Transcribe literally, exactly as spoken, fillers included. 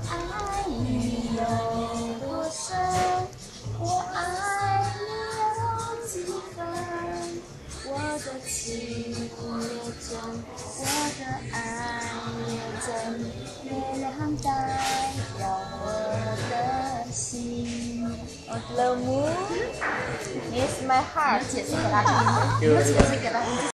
爱你有多深，我爱你有几分。我的情也真，我的爱也真，月亮代表我的心。The moon is my heart。解释给他听，你们解释给他听。